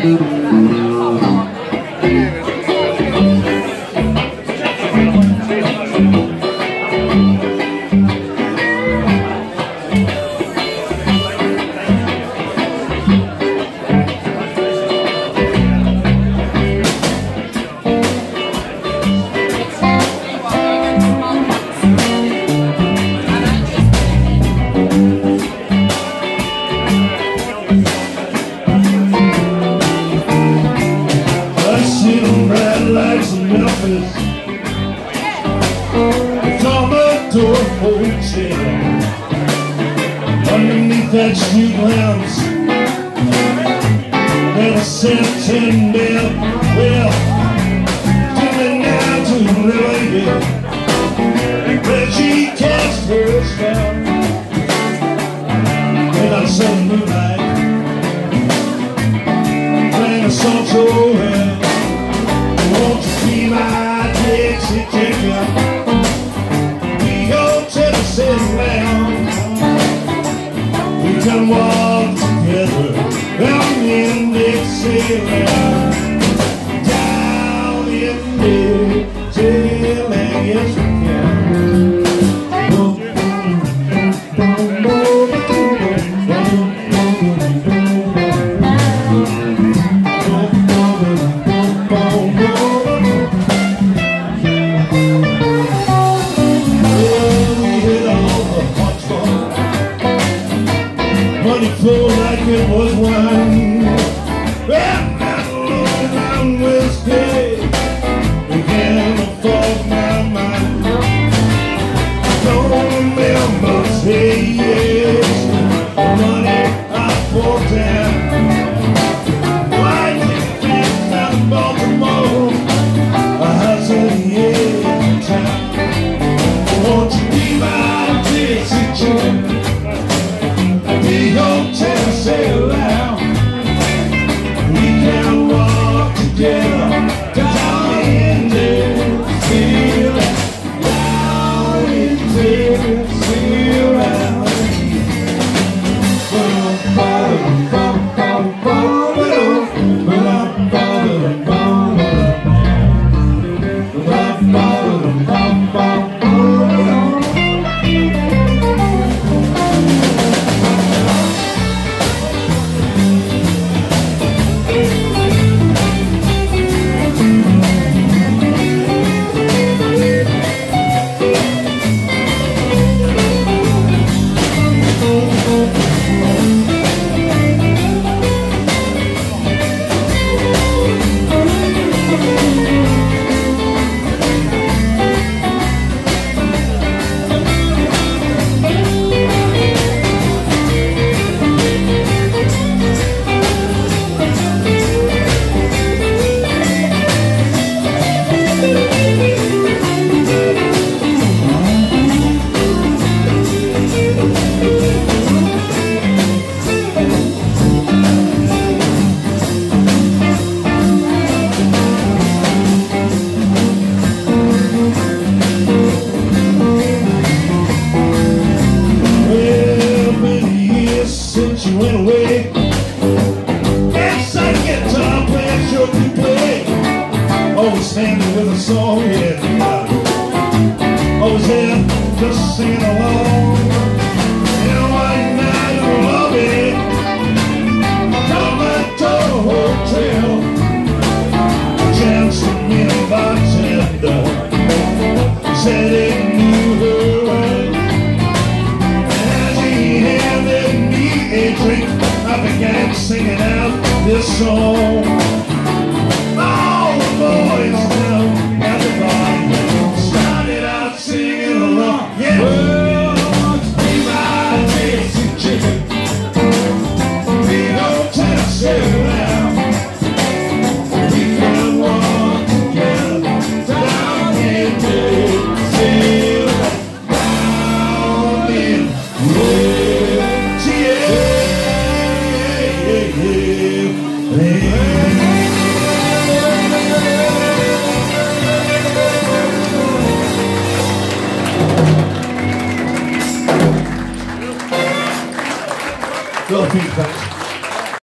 Underneath that street lamps, and I said to them, well, tell me now to lady, where she cast her spell. And I saw the moonlight, playing a song so well. Won't you be my Dixie chicken? We go to the city now. We can walk together down in Dixieland, down in Dixieland, yes we can. Money flowed like it was wine. Well, that long whiskey began to fall my mind. Don't remember say yes, money I poured down. Why can't you out of Baltimore? I said yeah, town. Won't you be my Dixie chicken? We go Tennessee loud. We can walk together down in Dixieland, down in Dixieland. Since you went away, yes, I get time playing sure to play. Always standing with a song, yeah. Always there, just singing along. And one night of love it, come back to the hotel. A chance to meet a bartender, said he knew her well. As he handed me a drink, I began singing out this song. All the boys down at the bar started out singing along. Yeah, well, won't you be my Dixie chicken? We go Tennessee now. We can walk together down in Dixieland, down in Veel feedback.